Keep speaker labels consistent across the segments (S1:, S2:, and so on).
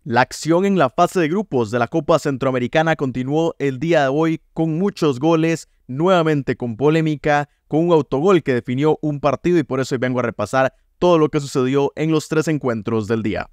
S1: La acción en la fase de grupos de la Copa Centroamericana continuó el día de hoy con muchos goles, nuevamente con polémica, con un autogol que definió un partido y por eso hoy vengo a repasar todo lo que sucedió en los 3 encuentros del día.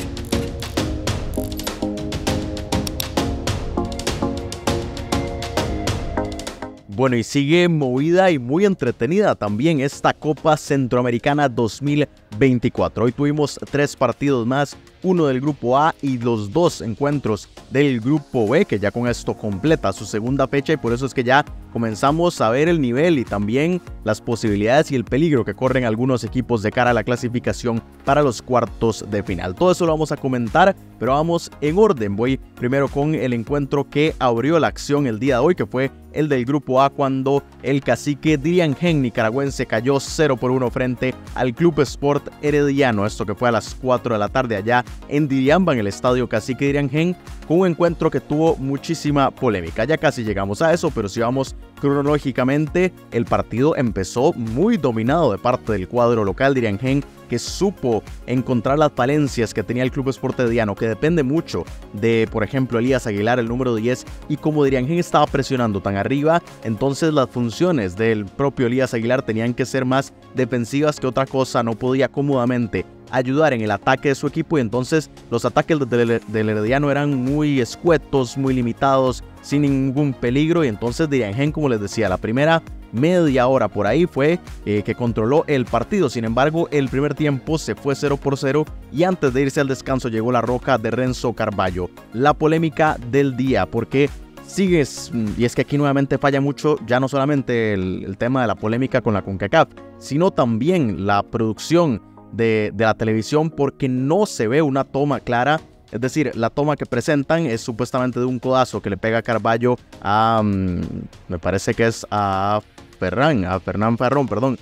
S1: Bueno, y sigue movida y muy entretenida también esta Copa Centroamericana 2024. Hoy tuvimos 3 partidos más, uno del grupo A y los 2 encuentros del grupo B, que ya con esto completa su segunda fecha y por eso es que ya comenzamos a ver el nivel y también las posibilidades y el peligro que corren algunos equipos de cara a la clasificación para los cuartos de final. Todo eso lo vamos a comentar, pero vamos en orden. Voy primero con el encuentro que abrió la acción el día de hoy, que fue el del grupo A, cuando el cacique Dirian Gen nicaragüense cayó 0-1 frente al Club Sport Herediano. Esto que fue a las 4 de la tarde allá en Diriamba, en el estadio Cacique Dirian Gen, con un encuentro que tuvo muchísima polémica. Ya casi llegamos a eso, pero si vamos cronológicamente, el partido empezó muy dominado de parte del cuadro local Dirian Gen, que supo encontrar las falencias que tenía el Club Sport Herediano, que depende mucho de, por ejemplo, Elías Aguilar, el número 10, y como Dirian Gen estaba presionando tan arriba, entonces las funciones del propio Elías Aguilar tenían que ser más defensivas que otra cosa. No podía cómodamente ayudar en el ataque de su equipo y entonces los ataques del Herediano eran muy escuetos, muy limitados, sin ningún peligro. Y entonces Dirian Gen, como les decía, la primera media hora por ahí fue que controló el partido. Sin embargo, el primer tiempo se fue 0-0 y antes de irse al descanso llegó la roja de Renzo Carballo. La polémica del día, porque sigues, y es que aquí nuevamente falla mucho, ya no solamente el tema de la polémica con la CONCACAF, sino también la producción de la televisión, porque no se ve una toma clara. Es decir, la toma que presentan es supuestamente de un codazo que le pega Carballo a, me parece que es a Fernán Farrón, perdón.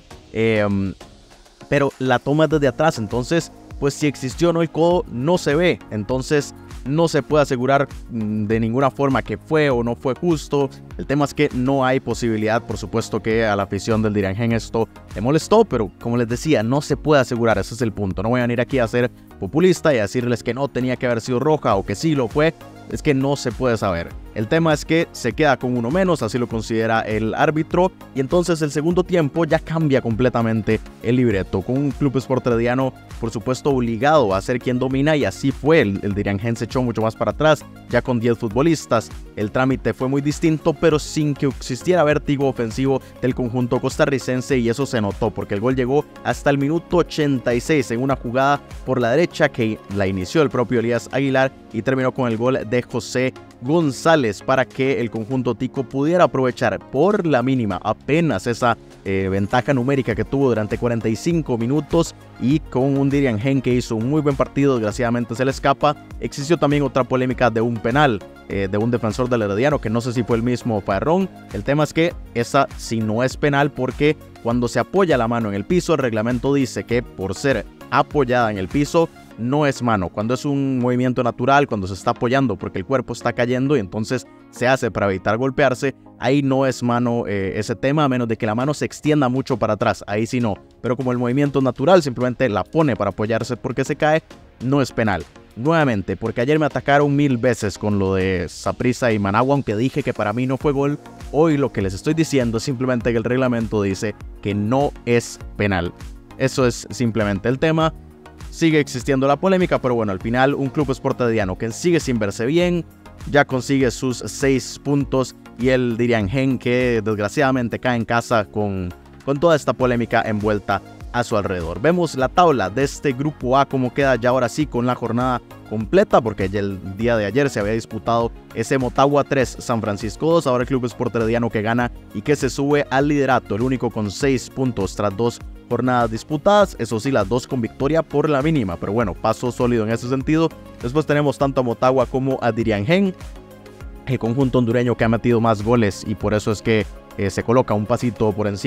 S1: Pero la toma es desde atrás, entonces, pues si existió o no el codo, no se ve. Entonces, no se puede asegurar de ninguna forma que fue o no fue justo. El tema es que no hay posibilidad, por supuesto que a la afición del Dirian Gen esto le molestó, pero como les decía, no se puede asegurar, ese es el punto. No voy a venir aquí a ser populista y a decirles que no tenía que haber sido roja o que sí lo fue. Es que no se puede saber. El tema es que se queda con uno menos, así lo considera el árbitro, y entonces el segundo tiempo ya cambia completamente el libreto, con un Club Sport Herediano, por supuesto, obligado a ser quien domina, y así fue. El Dirian Gen se echó mucho más para atrás, ya con 10 futbolistas. El trámite fue muy distinto, pero sin que existiera vértigo ofensivo del conjunto costarricense, y eso se notó, porque el gol llegó hasta el minuto 86 en una jugada por la derecha que la inició el propio Elías Aguilar y terminó con el gol de José González para que el conjunto tico pudiera aprovechar por la mínima apenas esa ventaja numérica que tuvo durante 45 minutos, y con un Dirian Gen que hizo un muy buen partido, desgraciadamente se le escapa. Existió también otra polémica de un penal de un defensor del Herediano, que no sé si fue el mismo Farrón. El tema es que esa sí no es penal, porque cuando se apoya la mano en el piso, el reglamento dice que por ser apoyada en el piso no es mano. Cuando es un movimiento natural, cuando se está apoyando porque el cuerpo está cayendo y entonces se hace para evitar golpearse, ahí no es mano ese tema, a menos de que la mano se extienda mucho para atrás, ahí sí no. Pero como el movimiento es natural, simplemente la pone para apoyarse porque se cae, no es penal. Nuevamente, porque ayer me atacaron 1000 veces con lo de Saprissa y Managua, aunque dije que para mí no fue gol. Hoy lo que les estoy diciendo es simplemente que el reglamento dice que no es penal. Eso es simplemente el tema. Sigue existiendo la polémica, pero bueno, al final un Club Sport Herediano que sigue sin verse bien, ya consigue sus 6 puntos, y el Dirian Gen que desgraciadamente cae en casa con toda esta polémica envuelta a su alrededor. Vemos la tabla de este grupo A, como queda ya ahora sí con la jornada completa, porque ya el día de ayer se había disputado ese Motagua 3, San Francisco 2, ahora el Club Sport Herediano que gana y que se sube al liderato, el único con 6 puntos tras 2 jornadas disputadas, eso sí, las 2 con victoria por la mínima, pero bueno, paso sólido en ese sentido. Después tenemos tanto a Motagua como a Dirian Gen, el conjunto hondureño que ha metido más goles y por eso es que se coloca un pasito por encima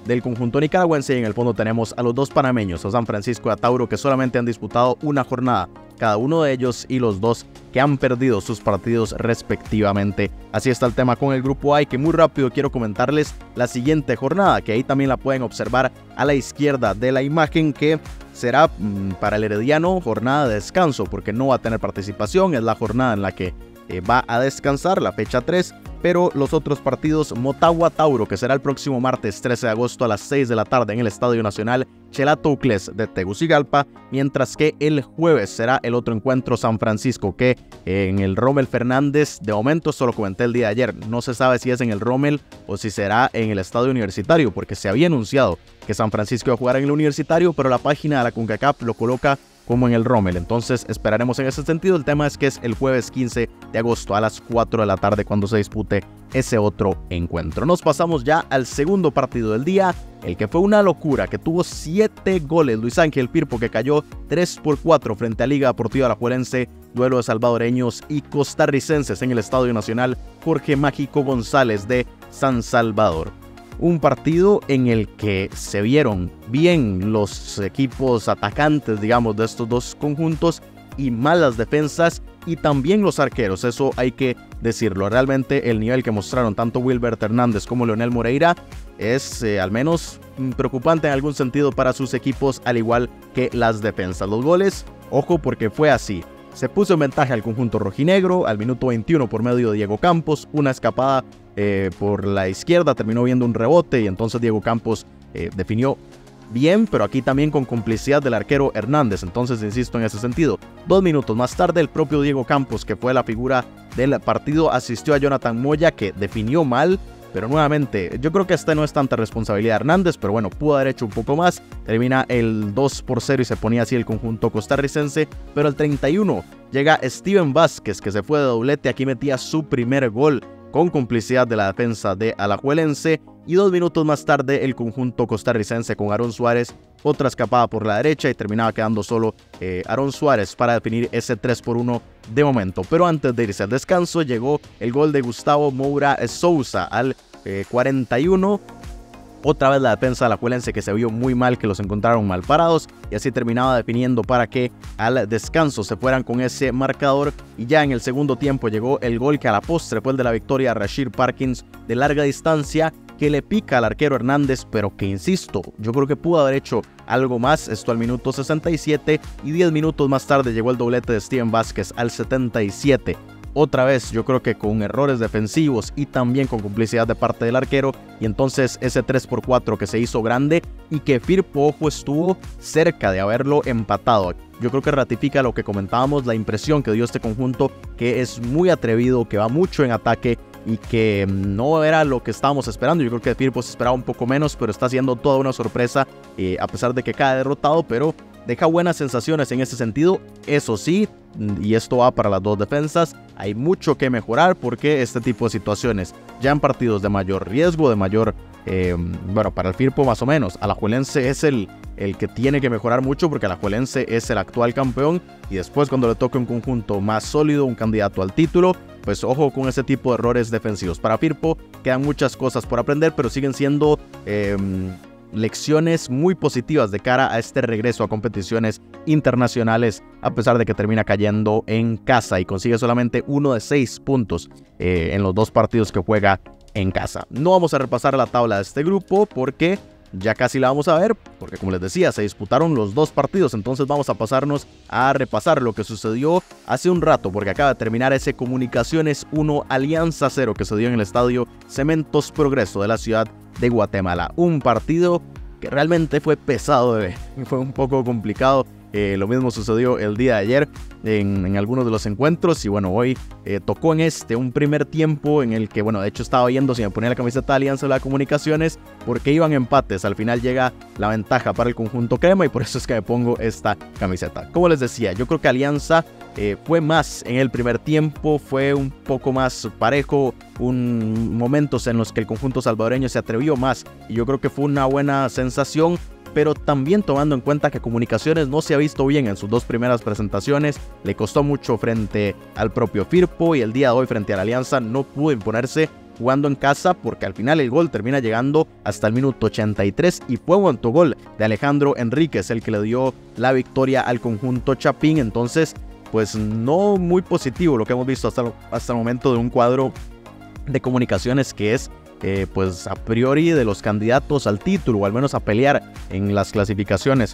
S1: del conjunto nicaragüense, y en el fondo tenemos a los dos panameños, a San Francisco y a Tauro, que solamente han disputado una jornada cada uno de ellos, y los dos que han perdido sus partidos respectivamente. Así está el tema con el grupo A, y que muy rápido quiero comentarles la siguiente jornada, que ahí también la pueden observar a la izquierda de la imagen, que será para el Herediano jornada de descanso porque no va a tener participación. Es la jornada en la que va a descansar, la fecha 3, pero los otros partidos: Motagua-Tauro, que será el próximo martes 13 de agosto a las 6 de la tarde en el Estadio Nacional Chelatoucles de Tegucigalpa, mientras que el jueves será el otro encuentro: San Francisco, que en el Rommel Fernández, de momento solo comenté el día de ayer, no se sabe si es en el Rommel o si será en el Estadio Universitario, porque se había anunciado que San Francisco iba a jugar en el Universitario, pero la página de la CONCACAF lo coloca como en el Rommel. Entonces esperaremos en ese sentido. El tema es que es el jueves 15 de agosto a las 4 de la tarde cuando se dispute ese otro encuentro. Nos pasamos ya al segundo partido del día, el que fue una locura, que tuvo 7 goles. Luis Ángel Firpo, que cayó 3-4 frente a Liga Deportiva Alajuelense, duelo de salvadoreños y costarricenses en el Estadio Nacional Jorge Mágico González de San Salvador. Un partido en el que se vieron bien los equipos atacantes, digamos, de estos dos conjuntos, y malas defensas, y también los arqueros, eso hay que decirlo. Realmente el nivel que mostraron tanto Wilbert Hernández como Leonel Moreira es al menos preocupante en algún sentido para sus equipos, al igual que las defensas. Los goles, ojo, porque fue así: se puso en ventaja al conjunto rojinegro al minuto 21 por medio de Diego Campos, una escapada por la izquierda, terminó viendo un rebote y entonces Diego Campos definió bien, pero aquí también con complicidad del arquero Hernández. Entonces insisto en ese sentido. 2 minutos más tarde, el propio Diego Campos, que fue la figura del partido, asistió a Jonathan Moya, que definió mal, pero nuevamente yo creo que esta no es tanta responsabilidad de Hernández, pero bueno, pudo haber hecho un poco más. Termina el 2-0 y se ponía así el conjunto costarricense, pero al 31 llega Steven Vázquez, que se fue de doblete, aquí metía su primer gol con complicidad de la defensa de Alajuelense, y 2 minutos más tarde el conjunto costarricense con Aaron Suárez, otra escapada por la derecha, y terminaba quedando solo Aaron Suárez para definir ese 3-1 de momento. Pero antes de irse al descanso llegó el gol de Gustavo Moura Souza al 41. Otra vez la defensa de Alajuelense, que se vio muy mal, que los encontraron mal parados, y así terminaba definiendo para que al descanso se fueran con ese marcador. Y ya en el segundo tiempo llegó el gol que a la postre fue el de la victoria: Rashid Parkins de larga distancia, que le pica al arquero Hernández, pero que insisto, yo creo que pudo haber hecho algo más. Esto al minuto 67, y 10 minutos más tarde llegó el doblete de Steven Vázquez al 77. Otra vez yo creo que con errores defensivos y también con complicidad de parte del arquero, y entonces ese 3-4 que se hizo grande, y que Firpo, ojo, estuvo cerca de haberlo empatado. Yo creo que ratifica lo que comentábamos, la impresión que dio este conjunto, que es muy atrevido, que va mucho en ataque, y que no era lo que estábamos esperando. Yo creo que Firpo se esperaba un poco menos, pero está haciendo toda una sorpresa, a pesar de que cae derrotado, pero deja buenas sensaciones en ese sentido. Eso sí, y esto va para las dos defensas, hay mucho que mejorar, porque este tipo de situaciones, ya en partidos de mayor riesgo, de mayor, bueno, para el Firpo más o menos, Alajuelense es el que tiene que mejorar mucho, porque Alajuelense es el actual campeón, y después cuando le toque un conjunto más sólido, un candidato al título, pues ojo con ese tipo de errores defensivos. Para Firpo quedan muchas cosas por aprender, pero siguen siendo lecciones muy positivas de cara a este regreso a competiciones internacionales, a pesar de que termina cayendo en casa y consigue solamente 1 de 6 puntos en los 2 partidos que juega en casa. No vamos a repasar la tabla de este grupo porque ya casi la vamos a ver, porque como les decía, se disputaron los 2 partidos. Entonces vamos a pasarnos a repasar lo que sucedió hace un rato, porque acaba de terminar ese Comunicaciones 1 Alianza 0 que se dio en el estadio Cementos Progreso de la ciudad de Guatemala. Un partido que realmente fue pesado de ver, fue un poco complicado. Lo mismo sucedió el día de ayer en algunos de los encuentros, y bueno, hoy tocó en un primer tiempo en el que, bueno, de hecho estaba viendo si me ponía la camiseta de Alianza o la de Comunicaciones, porque iban empates. Al final llega la ventaja para el conjunto crema, y por eso es que me pongo esta camiseta. Como les decía, yo creo que Alianza fue más en el primer tiempo, fue un poco más parejo, momentos en los que el conjunto salvadoreño se atrevió más, y yo creo que fue una buena sensación. Pero también tomando en cuenta que Comunicaciones no se ha visto bien en sus 2 primeras presentaciones, le costó mucho frente al propio Firpo, y el día de hoy frente a la Alianza no pudo imponerse jugando en casa, porque al final el gol termina llegando hasta el minuto 83 y fue un autogol de Alejandro Enríquez el que le dio la victoria al conjunto Chapín. Entonces, pues no muy positivo lo que hemos visto hasta el momento de un cuadro de Comunicaciones que es pues a priori de los candidatos al título, o al menos a pelear en las clasificaciones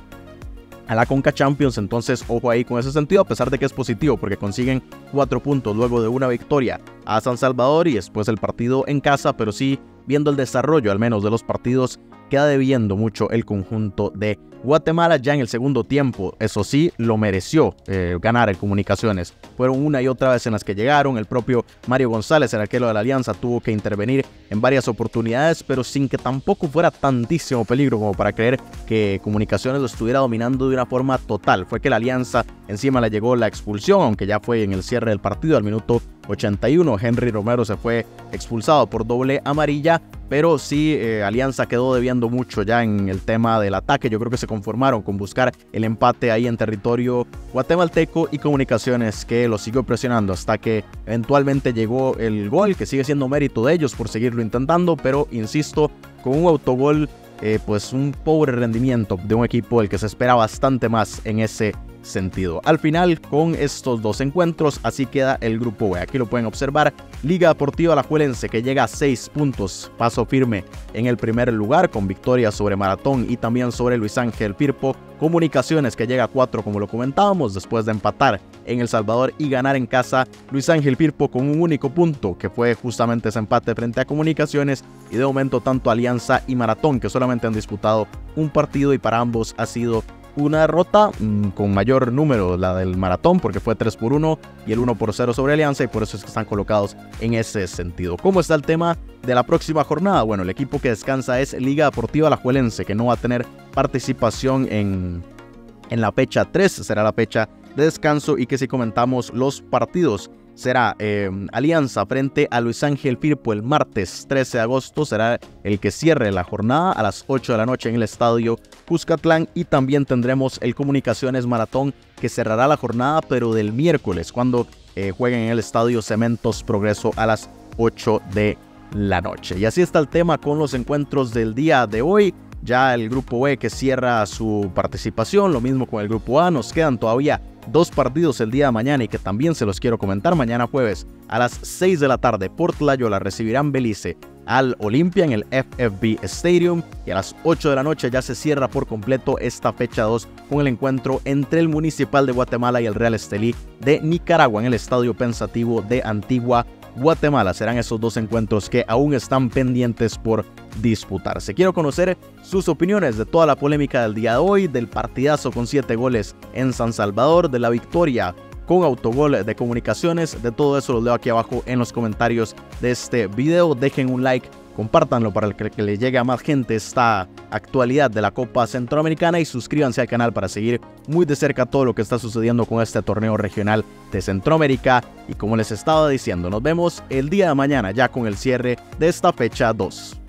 S1: a la Conca Champions. Entonces ojo ahí con ese sentido, a pesar de que es positivo porque consiguen 4 puntos luego de una victoria a San Salvador y después el partido en casa, pero sí viendo el desarrollo al menos de los partidos queda debiendo mucho el conjunto de Guatemala. Ya en el segundo tiempo, eso sí, lo mereció ganar el Comunicaciones. Fueron una y otra vez en las que llegaron. El propio Mario González, el arquero de la Alianza, tuvo que intervenir en varias oportunidades, pero sin que tampoco fuera tantísimo peligro como para creer que Comunicaciones lo estuviera dominando de una forma total. Fue que la Alianza encima le llegó la expulsión, aunque ya fue en el cierre del partido al minuto 81. Henry Romero se fue expulsado por doble amarilla, pero sí Alianza quedó debiendo mucho ya en el tema del ataque. Yo creo que se conformaron con buscar el empate ahí en territorio guatemalteco, y Comunicaciones que lo siguió presionando hasta que eventualmente llegó el gol, que sigue siendo mérito de ellos por seguirlo intentando, pero insisto, con un autogol pues un pobre rendimiento de un equipo del que se espera bastante más en ese sentido. Al final, con estos dos encuentros, así queda el grupo B. Aquí lo pueden observar. Liga Deportiva Alajuelense, que llega a 6 puntos, paso firme en el primer lugar con victoria sobre Maratón y también sobre Luis Ángel Firpo. Comunicaciones, que llega a 4, como lo comentábamos, después de empatar en El Salvador y ganar en casa. Luis Ángel Firpo con un único punto, que fue justamente ese empate frente a Comunicaciones, y de momento tanto Alianza y Maratón, que solamente han disputado un partido, y para ambos ha sido una derrota con mayor número, la del Maratón, porque fue 3-1 y el 1-0 sobre Alianza, y por eso es que están colocados en ese sentido. ¿Cómo está el tema de la próxima jornada? Bueno, el equipo que descansa es Liga Deportiva Alajuelense, que no va a tener participación en la fecha 3, será la fecha de descanso, y que si comentamos los partidos, será Alianza frente a Luis Ángel Firpo el martes 13 de agosto, será el que cierre la jornada a las 8 de la noche en el estadio Cuscatlán, y también tendremos el Comunicaciones Maratón, que cerrará la jornada pero del miércoles, cuando jueguen en el estadio Cementos Progreso a las 8 de la noche. Y así está el tema con los encuentros del día de hoy. Ya el grupo B que cierra su participación, lo mismo con el grupo A. Nos quedan todavía 2 partidos el día de mañana, y que también se los quiero comentar. Mañana jueves a las 6 de la tarde, Port Layola recibirán Belice al Olimpia en el FFB Stadium, y a las 8 de la noche ya se cierra por completo esta fecha 2 con el encuentro entre el Municipal de Guatemala y el Real Estelí de Nicaragua en el Estadio Pensativo de Antigua, Guatemala. Serán esos 2 encuentros que aún están pendientes por disputarse. Quiero conocer sus opiniones de toda la polémica del día de hoy, del partidazo con 7 goles en San Salvador, de la victoria con autogol de Comunicaciones. De todo eso los leo aquí abajo en los comentarios de este video. Dejen un like, compártanlo para que le llegue a más gente esta actualidad de la Copa Centroamericana, y suscríbanse al canal para seguir muy de cerca todo lo que está sucediendo con este torneo regional de Centroamérica. Y como les estaba diciendo, nos vemos el día de mañana ya con el cierre de esta fecha 2.